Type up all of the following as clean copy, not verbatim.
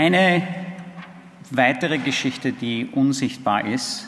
Eine weitere Geschichte, die unsichtbar ist,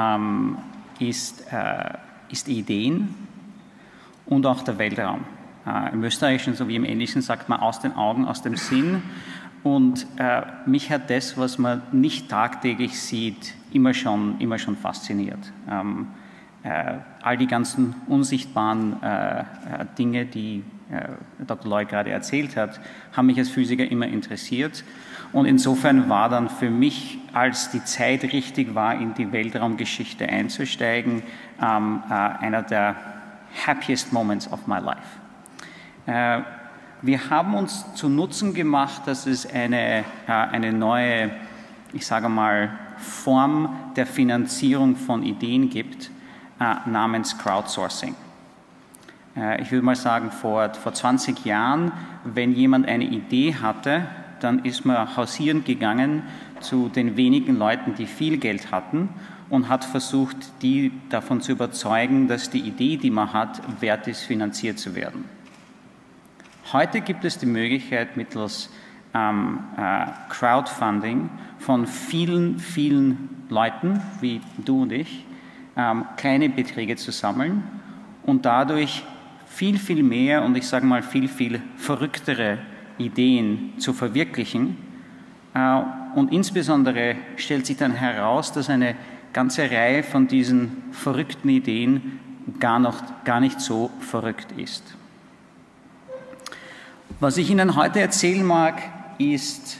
ist Ideen und auch der Weltraum. Im Österreichischen sowie im Englischen sagt man aus den Augen, aus dem Sinn. Und mich hat das, was man nicht tagtäglich sieht, immer schon fasziniert. All die ganzen unsichtbaren Dinge, die Dr. Loy gerade erzählt hat, haben mich als Physiker immer interessiert. Und insofern war dann für mich, als die Zeit richtig war, in die Weltraumgeschichte einzusteigen, einer der happiest moments of my life. Wir haben uns zu Nutzen gemacht, dass es eine neue, ich sage mal, Form der Finanzierung von Ideen gibt, namens Crowdsourcing. Ich würde mal sagen, vor 20 Jahren, wenn jemand eine Idee hatte, dann ist man hausierend gegangen zu den wenigen Leuten, die viel Geld hatten und hat versucht, die davon zu überzeugen, dass die Idee, die man hat, wert ist, finanziert zu werden. Heute gibt es die Möglichkeit, mittels Crowdfunding von vielen, vielen Leuten, wie du und ich, kleine Beträge zu sammeln und dadurch viel, viel mehr und ich sage mal viel, viel verrücktere Ideen zu verwirklichen. Und insbesondere stellt sich dann heraus, dass eine ganze Reihe von diesen verrückten Ideen gar nicht so verrückt ist. Was ich Ihnen heute erzählen mag, ist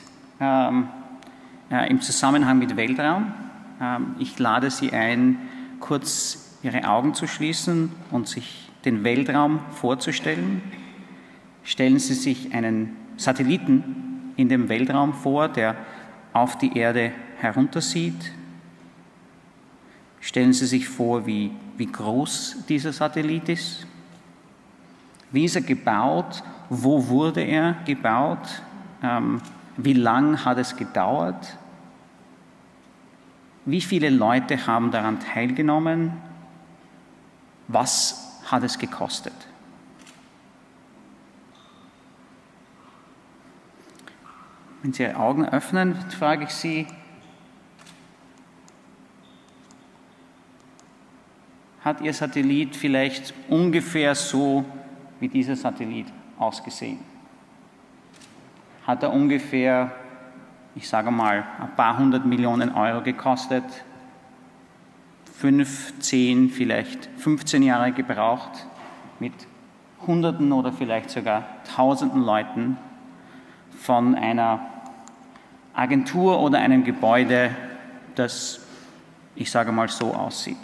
im Zusammenhang mit Weltraum. Ich lade Sie ein, kurz Ihre Augen zu schließen und sich den Weltraum vorzustellen. Stellen Sie sich einen Satelliten in dem Weltraum vor, der auf die Erde heruntersieht. Stellen Sie sich vor, wie groß dieser Satellit ist. Wie ist er gebaut? Wo wurde er gebaut? Wie lang hat es gedauert? Wie viele Leute haben daran teilgenommen? Was hat es gekostet? Wenn Sie Ihre Augen öffnen, frage ich Sie, hat Ihr Satellit vielleicht ungefähr so wie dieser Satellit ausgesehen? Hat er ungefähr, ich sage mal, ein paar 100 Millionen Euro gekostet, 5, 10, vielleicht 15 Jahre gebraucht, mit Hunderten oder vielleicht sogar Tausenden Leuten von einer Agentur oder einem Gebäude, das, ich sage mal, so aussieht.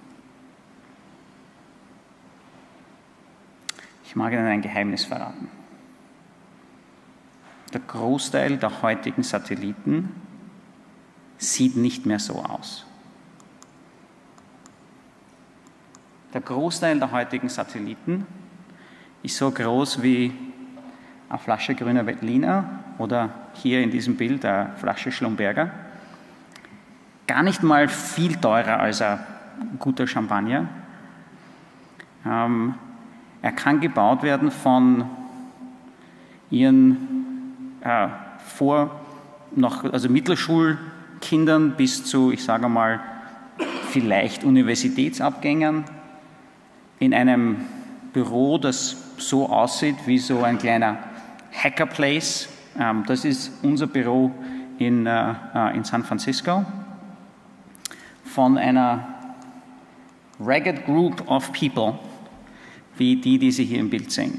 Ich mag Ihnen ein Geheimnis verraten. Der Großteil der heutigen Satelliten sieht nicht mehr so aus. Der Großteil der heutigen Satelliten ist so groß wie eine Flasche grüner Veltliner oder hier in diesem Bild eine Flasche Schlumberger. Gar nicht mal viel teurer als ein guter Champagner. Er kann gebaut werden von Ihren Mittelschulkindern bis zu, ich sage mal, vielleicht Universitätsabgängern in einem Büro, das so aussieht wie so ein kleiner Hackerplace. Das ist unser Büro in San Francisco. Von einer ragged group of people, wie die Sie hier im Bild sehen.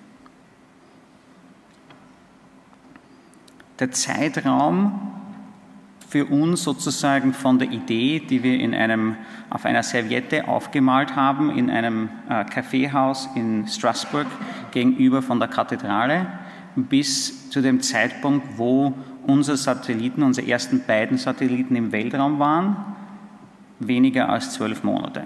Der Zeitraum für uns sozusagen von der Idee, die wir auf einer Serviette aufgemalt haben, in einem Kaffeehaus in Straßburg gegenüber von der Kathedrale, bis zu dem Zeitpunkt, wo unsere ersten beiden Satelliten im Weltraum waren, weniger als 12 Monate.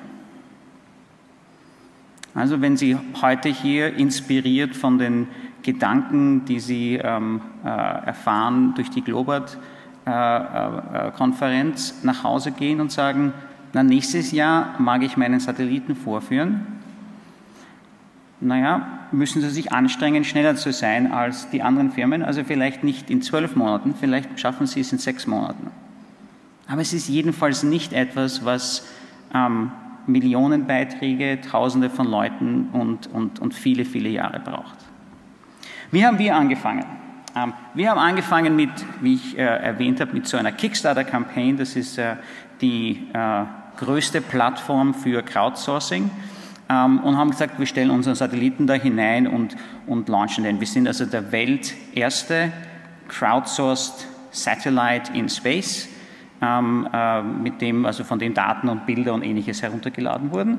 Also wenn Sie heute hier inspiriert von den Gedanken, die Sie erfahren durch die Globert-Konferenz nach Hause gehen und sagen, na, nächstes Jahr mag ich meinen Satelliten vorführen. Naja, müssen Sie sich anstrengen, schneller zu sein als die anderen Firmen. Also vielleicht nicht in 12 Monaten, vielleicht schaffen Sie es in 6 Monaten. Aber es ist jedenfalls nicht etwas, was Millionen Beiträge, Tausende von Leuten und viele, viele Jahre braucht. Wie haben wir angefangen? Wir haben angefangen mit, wie ich erwähnt habe, mit so einer Kickstarter-Campaign. Das ist die größte Plattform für Crowdsourcing. Und haben gesagt, wir stellen unseren Satelliten da hinein und launchen den. Wir sind also der welterste crowdsourced Satellite in Space, mit dem, also von dem Daten und Bilder und Ähnliches heruntergeladen wurden.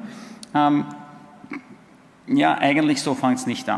Ja, eigentlich so fängt es nicht an.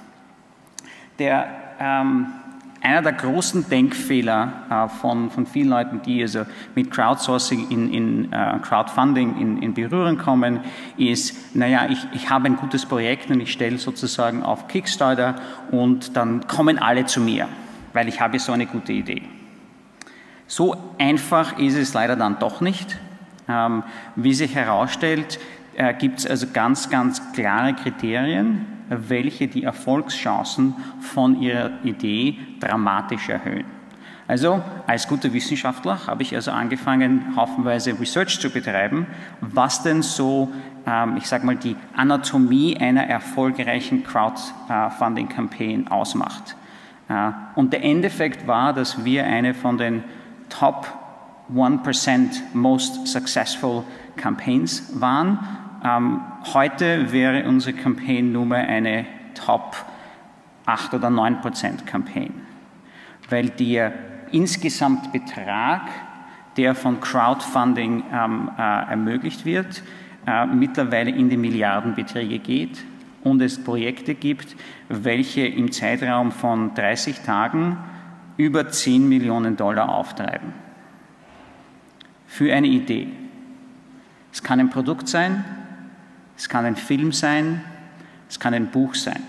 Einer der großen Denkfehler von vielen Leuten, die also mit Crowdsourcing Crowdfunding in Berührung kommen, ist, naja, ich habe ein gutes Projekt und ich stelle sozusagen auf Kickstarter und dann kommen alle zu mir, weil ich habe so eine gute Idee. So einfach ist es leider dann doch nicht. Wie sich herausstellt, gibt es also ganz, ganz klare Kriterien, welche die Erfolgschancen von Ihrer Idee dramatisch erhöhen. Also als guter Wissenschaftler habe ich also angefangen, haufenweise Research zu betreiben, was denn so, ich sage mal, die Anatomie einer erfolgreichen Crowdfunding-Campaign ausmacht. Und der Endeffekt war, dass wir eine von den Top 1% most successful Campaigns waren. Heute wäre unsere Campaign-Nummer eine Top 8 oder 9% Campaign, weil der Insgesamtbetrag, der von Crowdfunding ermöglicht wird, mittlerweile in die Milliardenbeträge geht und es Projekte gibt, welche im Zeitraum von 30 Tagen über $10 Millionen auftreiben. Für eine Idee. Es kann ein Produkt sein, es kann ein Film sein, es kann ein Buch sein.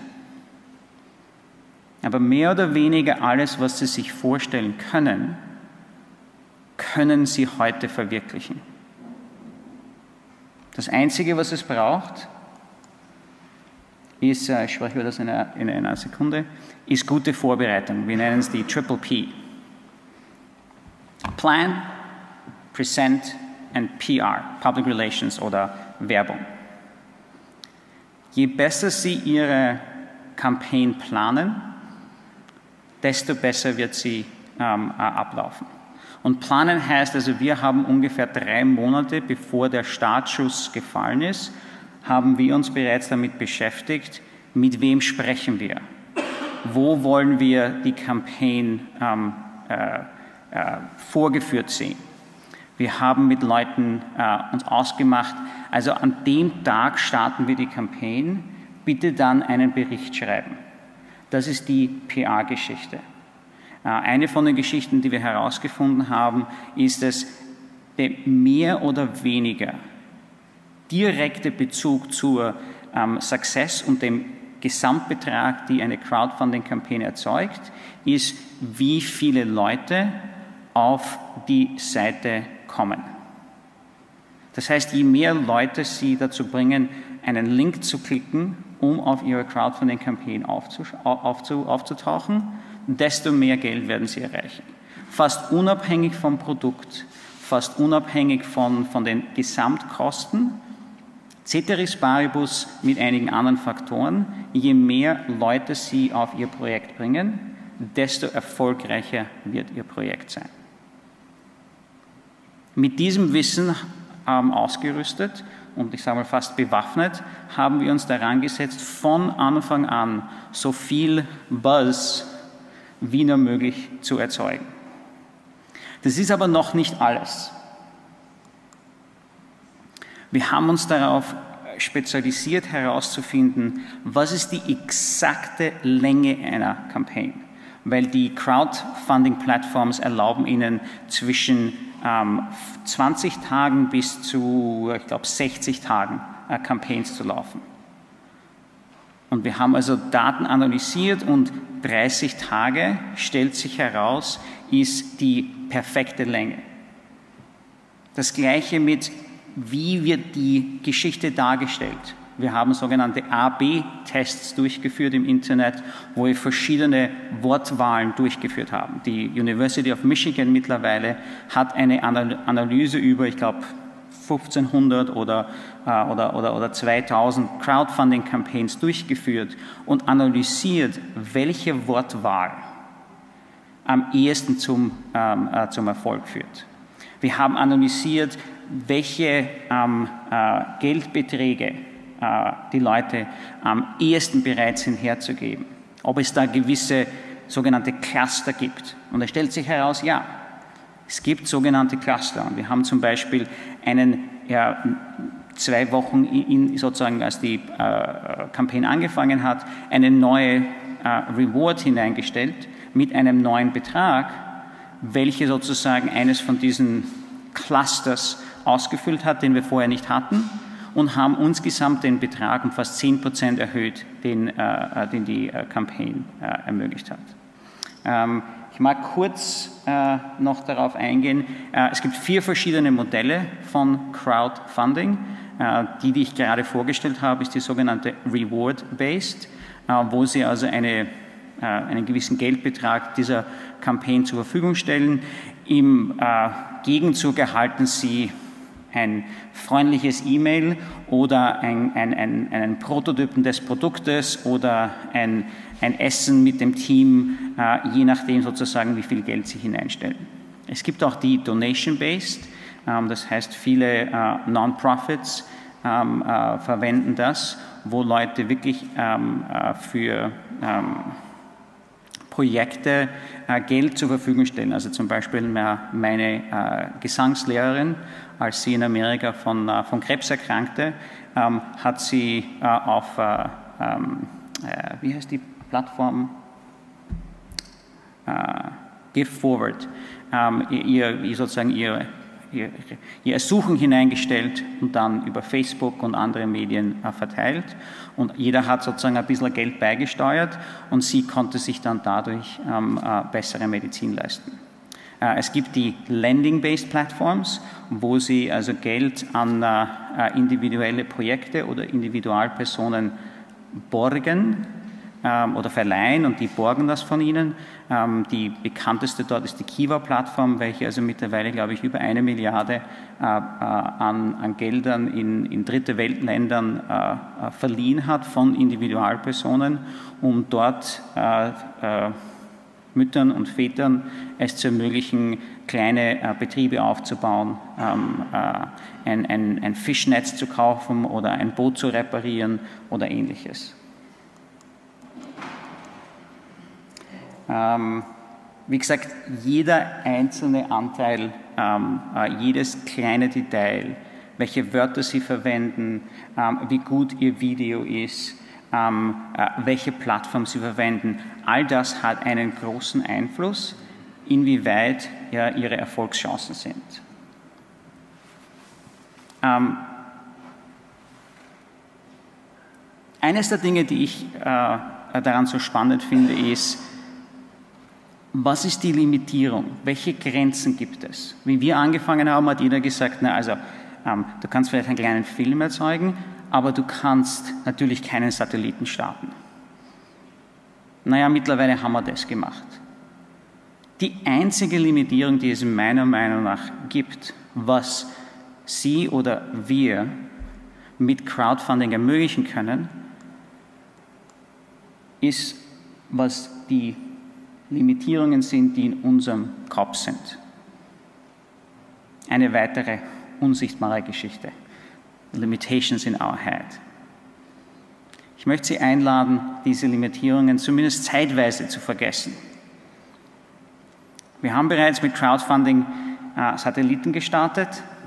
Aber mehr oder weniger alles, was Sie sich vorstellen können, können Sie heute verwirklichen. Das Einzige, was es braucht, ist, ich spreche über das in einer Sekunde, ist gute Vorbereitung. Wir nennen es die Triple P. Plan, Present and PR, Public Relations oder Werbung. Je besser Sie Ihre Campaign planen, desto besser wird sie ablaufen. Und planen heißt also, wir haben ungefähr 3 Monate, bevor der Startschuss gefallen ist, haben wir uns bereits damit beschäftigt, mit wem sprechen wir, wo wollen wir die Campaign vorgeführt sehen. Wir haben mit Leuten uns ausgemacht, also an dem Tag starten wir die Campaign, bitte dann einen Bericht schreiben. Das ist die PR-Geschichte. Eine von den Geschichten, die wir herausgefunden haben, ist, dass der mehr oder weniger direkte Bezug zur Success und dem Gesamtbetrag, die eine Crowdfunding-Kampagne erzeugt, ist, wie viele Leute auf die Seite kommen. Das heißt, je mehr Leute Sie dazu bringen, einen Link zu klicken, um auf Ihre Crowdfunding-Kampagne aufzutauchen, desto mehr Geld werden Sie erreichen. Fast unabhängig vom Produkt, fast unabhängig von den Gesamtkosten, ceteris paribus mit einigen anderen Faktoren, je mehr Leute Sie auf Ihr Projekt bringen, desto erfolgreicher wird Ihr Projekt sein. Mit diesem Wissen ausgerüstet und ich sage mal fast bewaffnet, haben wir uns daran gesetzt, von Anfang an so viel Buzz wie nur möglich zu erzeugen. Das ist aber noch nicht alles. Wir haben uns darauf spezialisiert herauszufinden, was ist die exakte Länge einer Campaign, weil die Crowdfunding-Plattforms erlauben Ihnen zwischen 20 Tagen bis zu, ich glaube, 60 Tagen Campaigns zu laufen. Und wir haben also Daten analysiert und 30 Tage, stellt sich heraus, ist die perfekte Länge. Das Gleiche mit, wie wird die Geschichte dargestellt? Wir haben sogenannte A/B-Tests durchgeführt im Internet, wo wir verschiedene Wortwahlen durchgeführt haben. Die University of Michigan mittlerweile hat eine Analyse über, ich glaube, 1500 oder 2000 Crowdfunding-Campaigns durchgeführt und analysiert, welche Wortwahl am ehesten zum Erfolg führt. Wir haben analysiert, welche Geldbeträge die Leute am ehesten bereit sind herzugeben. Ob es da gewisse sogenannte Cluster gibt. Und es stellt sich heraus, ja, es gibt sogenannte Cluster. Und wir haben zum Beispiel 2 Wochen sozusagen, als die Campaign angefangen hat, eine neue Reward hineingestellt mit einem neuen Betrag, welche sozusagen eines von diesen Clusters ausgefüllt hat, den wir vorher nicht hatten, und haben insgesamt den Betrag um fast 10% erhöht, den die Campaign ermöglicht hat. Ich mag kurz noch darauf eingehen. Es gibt 4 verschiedene Modelle von Crowdfunding. Die ich gerade vorgestellt habe, ist die sogenannte Reward-Based, wo Sie also einen gewissen Geldbetrag dieser Campaign zur Verfügung stellen. Im Gegenzug erhalten Sie ein freundliches E-Mail oder einen Prototypen des Produktes oder ein Essen mit dem Team, je nachdem sozusagen, wie viel Geld Sie hineinstellen. Es gibt auch die Donation-Based, das heißt, viele Non-Profits verwenden das, wo Leute wirklich für Projekte Geld zur Verfügung stellen. Also zum Beispiel meine Gesangslehrerin, als sie in Amerika von Krebs erkrankte, hat sie auf, wie heißt die Plattform? GiveForward, ihr Ersuchen hineingestellt und dann über Facebook und andere Medien verteilt. Und jeder hat sozusagen ein bisschen Geld beigesteuert und sie konnte sich dann dadurch bessere Medizin leisten. Es gibt die Lending-Based Platforms, wo Sie also Geld an individuelle Projekte oder Individualpersonen borgen oder verleihen und die borgen das von Ihnen. Die bekannteste dort ist die Kiva-Plattform, welche also mittlerweile, glaube ich, über 1 Milliarde an Geldern in dritte Weltländern verliehen hat von Individualpersonen, um dort Müttern und Vätern es zu ermöglichen, kleine Betriebe aufzubauen, ein Fischnetz zu kaufen oder ein Boot zu reparieren oder Ähnliches. Wie gesagt, jeder einzelne Anteil, jedes kleine Detail, welche Wörter Sie verwenden, wie gut Ihr Video ist, welche Plattform Sie verwenden, all das hat einen großen Einfluss, inwieweit Ihre Erfolgschancen sind. Eines der Dinge, die ich daran so spannend finde, ist, was ist die Limitierung? Welche Grenzen gibt es? Wie wir angefangen haben, hat jeder gesagt, na also, du kannst vielleicht einen kleinen Film erzeugen, aber du kannst natürlich keinen Satelliten starten. Naja, mittlerweile haben wir das gemacht. Die einzige Limitierung, die es meiner Meinung nach gibt, was Sie oder wir mit Crowdfunding ermöglichen können, ist, was die Limitierungen sind, die in unserem Kopf sind. Eine weitere unsichtbare Geschichte. Limitations in our head. Ich möchte Sie einladen, diese Limitierungen zumindest zeitweise zu vergessen. Wir haben bereits mit Crowdfunding Satelliten gestartet.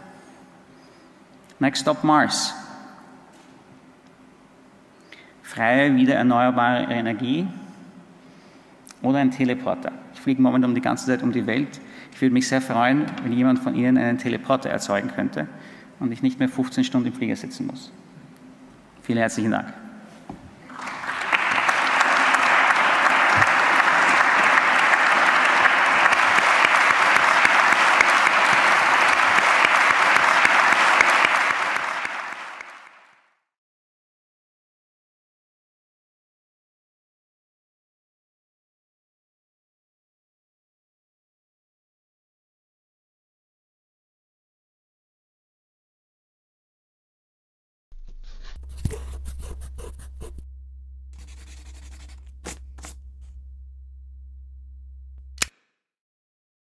Next Stop Mars. Freie, wieder erneuerbare Energie oder ein Teleporter. Ich fliege momentan die ganze Zeit um die Welt. Ich würde mich sehr freuen, wenn jemand von Ihnen einen Teleporter erzeugen könnte und ich nicht mehr 15 Stunden im Flieger sitzen muss. Vielen herzlichen Dank.